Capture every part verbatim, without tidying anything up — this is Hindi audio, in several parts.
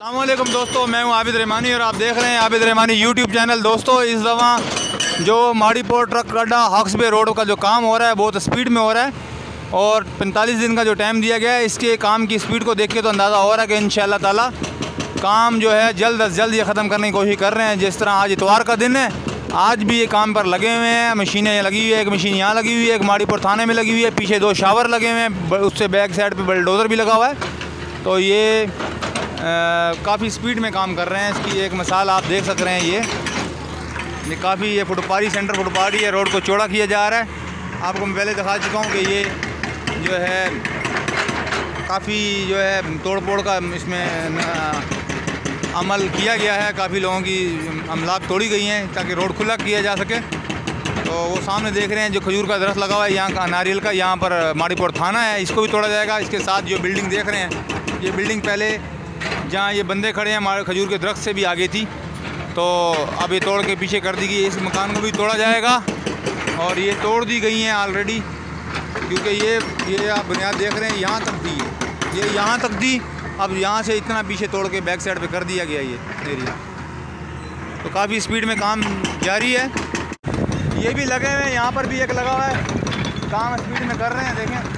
अस्सलामुअलैकुम दोस्तों, मैं हूं आबिद रहमानी और आप देख रहे हैं आबिद रहमानी यूट्यूब चैनल। दोस्तों, इस दफ़ा जो माड़ीपोर ट्रक अड्डा हॉक्स बे रोड का जो काम हो रहा है बहुत स्पीड में हो रहा है और पैंतालीस दिन का जो टाइम दिया गया है, इसके काम की स्पीड को देख के तो अंदाज़ा हो रहा है कि इंशाअल्लाह ताला काम जो है जल्द अज जल्द ये ख़त्म करने की कोशिश कर रहे हैं। जिस तरह आज इतवार का दिन है, आज भी ये काम पर लगे हुए हैं। मशीनें लगी हुई है, एक मशीन यहाँ लगी हुई है, एक माड़ीपोर थाने में लगी हुई है, पीछे दो शावर लगे हुए हैं, उससे बैक साइड पर बुलडोज़र भी लगा हुआ है। तो ये काफ़ी स्पीड में काम कर रहे हैं। इसकी एक मिसाल आप देख सक रहे हैं। ये ये काफ़ी ये फुटपारी सेंटर फुटपारी है, रोड को चौड़ा किया जा रहा है। आपको मैं पहले दिखा चुका हूँ कि ये जो है काफ़ी जो है तोड़ फोड़ का इसमें अमल किया गया है। काफ़ी लोगों की अमलाक तोड़ी गई हैं ताकि रोड खुला किया जा सके। तो वो सामने देख रहे हैं जो खजूर का दरख्त लगा हुआ है यहाँ का, नारियल का, यहाँ पर माड़ीपोर थाना है, इसको भी तोड़ा जाएगा। इसके साथ जो बिल्डिंग देख रहे हैं, ये बिल्डिंग पहले जहाँ ये बंदे खड़े हैं हमारे खजूर के दरख्त से भी आगे थी, तो अब ये तोड़ के पीछे कर दी गई। इस मकान को भी तोड़ा जाएगा और ये तोड़ दी गई हैं ऑलरेडी, क्योंकि ये ये आप बुनियाद देख रहे हैं यहाँ तक थी, ये ये यहाँ तक थी। अब यहाँ से इतना पीछे तोड़ के बैक साइड पे कर दिया गया ये एरिया। तो काफ़ी स्पीड में काम जारी है। ये भी लगे हुए हैं, यहाँ पर भी एक लगा हुआ है, काम स्पीड में कर रहे हैं। देखें,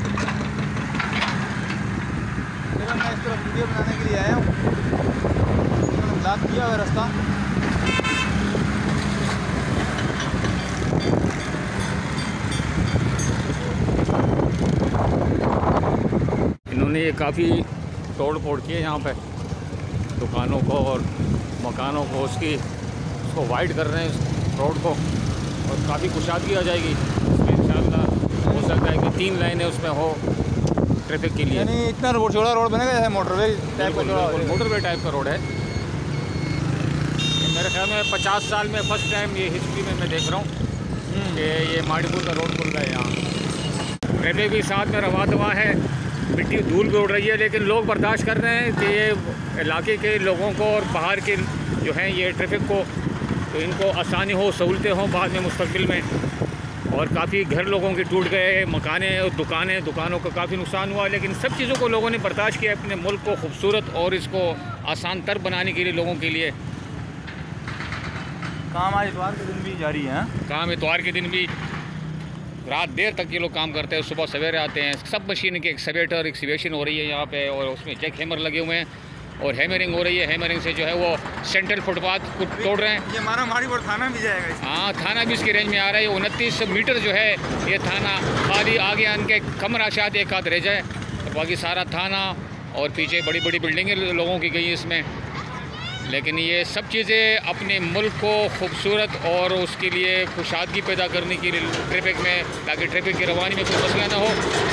मैं इस तरफ वीडियो बनाने के लिए आया हूँ, उन्होंने ब्लॉक किया हुआ रास्ता। इन्होंने ये काफ़ी तोड़ फोड़ की है यहाँ पे दुकानों को और मकानों को, उसकी उसको वाइड कर रहे हैं रोड को, और काफ़ी कुशादगी आ जाएगी इंशाअल्लाह। हो सकता है कि तीन लाइनें उसमें हो ट्रैफिक के लिए। यानी इतना रोड चौड़ा रोड बनेगा जैसे मोटरवे टाइप का, मोटरवे टाइप का रोड है। मेरे ख्याल में पचास साल में फर्स्ट टाइम ये हिस्ट्री में मैं देख रहा हूँ कि ये माड़ीपुर का रोड खुल रहा है यहाँ। ट्रैफिक भी साथ में रवा दवा है, मिट्टी धूल भी उड़ रही है, लेकिन लोग बर्दाश्त कर रहे हैं कि ये इलाके के लोगों को और बाहर के जो हैं ये ट्रैफिक को, तो इनको आसानी हो, सहूलतें हों बाद में मुस्तकबिल में। और काफ़ी घर लोगों के टूट गए, मकानें और दुकानें दुकानों का काफ़ी नुकसान हुआ, लेकिन सब चीज़ों को लोगों ने बर्दाश्त किया अपने मुल्क को खूबसूरत और इसको आसान तर बनाने के लिए लोगों के लिए। काम आज इतवार के दिन भी जारी है। काम इतवार के दिन भी रात देर तक ये लोग काम करते हैं, सुबह सवेरे आते हैं। सब मशीन के एक्सीवेटर एक्सीवेशन हो रही है यहाँ पे, और उसमें जैक हैमर लगे हुए हैं और हैमरिंग हो रही है। हैमरिंग से जो है वो सेंट्रल फुटपाथ को तोड़ रहे हैं। ये हमारा माड़ीपोर थाना भी जाएगा। हाँ, थाना भी इसकी रेंज में आ रहा है। उनतीस मीटर जो है ये थाना, खाली आगे उनके कम राशात एक आध रह जाए और बाकी सारा थाना, और पीछे बड़ी बड़ी बिल्डिंगें लोगों की गई इसमें। लेकिन ये सब चीज़ें अपने मुल्क को खूबसूरत और उसके लिए कुशादगी पैदा करने के लिए ट्रैफिक में, ताकि ट्रैफिक की रवानी में कोई मसला ना हो,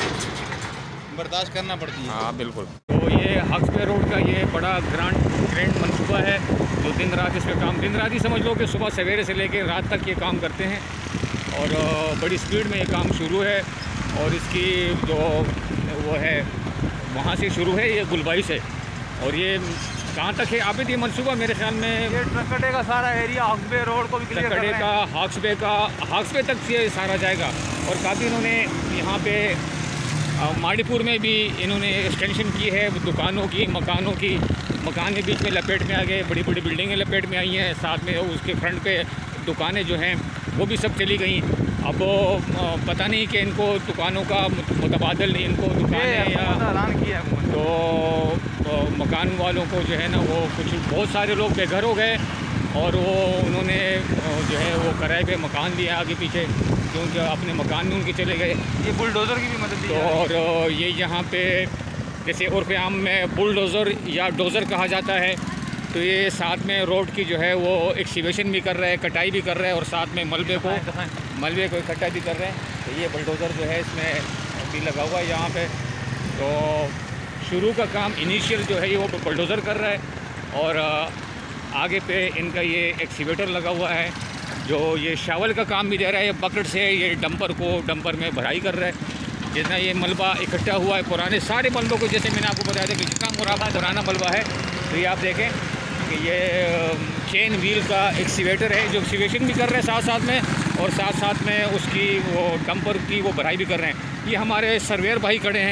बर्दाश्त करना पड़ती है। हाँ बिल्कुल। तो ये हॉक्स बे रोड का ये बड़ा ग्रांड ग्रैंड मनसूबा है जो दिन रात इस पर काम, दिन रात ही समझ लो कि सुबह सवेरे से लेकर रात तक ये काम करते हैं, और बड़ी स्पीड में ये काम शुरू है। और इसकी जो वो है वहाँ से शुरू है, ये गुलबाई से, और ये कहाँ तक है आबिद ये मनसूबा? मेरे ख्याल में ये ट्रक अड्डे का सारा एरिया हॉक्स बे रोड को भी क्लियर कर रहे हैं। ट्रक अड्डे का हॉक्स बे का हॉक्स बे तक ये सारा जाएगा। और काफ़ी इन्होंने यहाँ पे माड़ीपुर में भी इन्होंने एक्सटेंशन की है दुकानों की, मकानों की। मकान के बीच में लपेट में आ गए, बड़ी बड़ी बिल्डिंगें लपेट में आई हैं, साथ में उसके फ्रंट पे दुकानें जो हैं वो भी सब चली गई। अब पता नहीं कि इनको दुकानों का मुतबादल नहीं, इनको दुकानें या ऐलान किया है तो मकान वालों को जो है ना वो कुछ बहुत सारे लोग बेघर हो गए, और वो उन्होंने जो है वो किराए पे मकान दिया आगे पीछे, क्योंकि अपने मकान में उनके चले गए। ये बुलडोज़र की भी मदद दी तो और ये यहाँ पे जैसे उर्फ़ आम में बुलडोज़र या डोज़र कहा जाता है, तो ये साथ में रोड की जो है वो एक्सीवेशन भी कर रहा है, कटाई भी कर रहा है, और साथ में मलबे को मलबे को इकट्ठा भी कर रहे हैं। तो ये बुलडोज़र जो है इसमें भी लगा हुआ है यहाँ पे। तो शुरू का काम इनिशियल जो है ये वो बुलडोज़र कर रहा है, और आगे पे इनका ये एक्सीवेटर लगा हुआ है जो ये शावल का काम भी दे रहा है। ये बकेट से ये डंपर को डंपर में भराई कर रहा है। जितना ये मलबा इकट्ठा हुआ है पुराने सारे मलबों को, जैसे मैंने आपको बताया था कि जितना मुराबा पुराना मलबा है, तो ये आप देखें कि ये चेन व्हील का एक्सीवेटर है जो एक्सीवेशन भी कर रहे हैं साथ साथ में, और साथ साथ में उसकी वो डंपर की वो भराई भी कर रहे हैं। ये हमारे सर्वेयर भाई खड़े हैं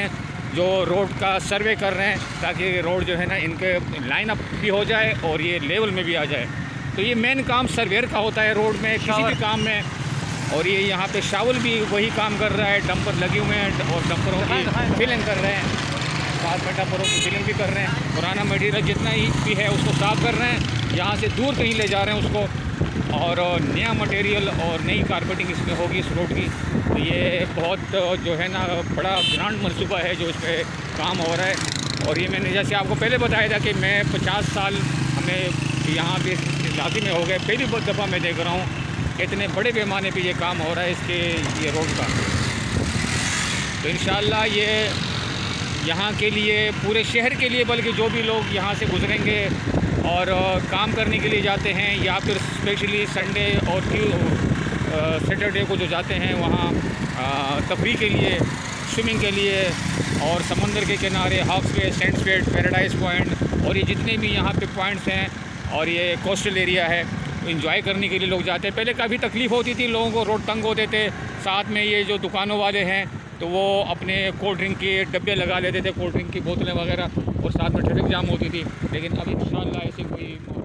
जो रोड का सर्वे कर रहे हैं, ताकि रोड जो है ना इनके लाइन अप भी हो जाए और ये लेवल में भी आ जाए। तो ये मेन काम सर्वेयर का होता है रोड में किसी भी काम में। और ये यहाँ पे शावल भी वही काम कर रहा है, डंपर लगे हुए हैं और डंपरों की फिलिंग कर रहे हैं, साथ में डंपरों की फिलिंग भी कर रहे हैं। पुराना मटीरियल जितना ही भी है उसको साफ़ कर रहे हैं, यहाँ से दूर कहीं ले जा रहे हैं उसको, और नया मटेरियल और नई कारपेटिंग इसमें होगी इस रोड की। तो ये बहुत जो है ना बड़ा ग्रांड मनसूबा है जो इस पर काम हो रहा है। और ये मैंने जैसे आपको पहले बताया था कि मैं पचास साल हमें यहाँ पे इलाके में हो गए, पहली दफ़ा मैं देख रहा हूँ इतने बड़े पैमाने पे ये काम हो रहा है इसके ये रोड का। तो इंशाअल्लाह ये यहाँ के लिए, पूरे शहर के लिए, बल्कि जो भी लोग यहाँ से गुजरेंगे और काम करने के लिए जाते हैं या फिर स्पेशली संडे और सैटरडे को जो जाते हैं वहाँ तफरीह के लिए, स्विमिंग के लिए, और समंदर के किनारे हॉक्स बे, सेंट्स गेट, पैराडाइज पॉइंट और ये जितने भी यहाँ पे पॉइंट्स हैं और ये कोस्टल एरिया है, इंजॉय करने के लिए लोग जाते हैं। पहले काफ़ी तकलीफ़ होती थी लोगों को, रोड तंग होते थे, साथ में ये जो दुकानों वाले हैं तो वो अपने कोल्ड ड्रिंक के डब्बे लगा लेते थे, कोल्ड ड्रिंक की बोतलें वगैरह, और साथ में ट्रैफिक जाम होती थी। लेकिन अब इंशाअल्लाह ऐसी कोई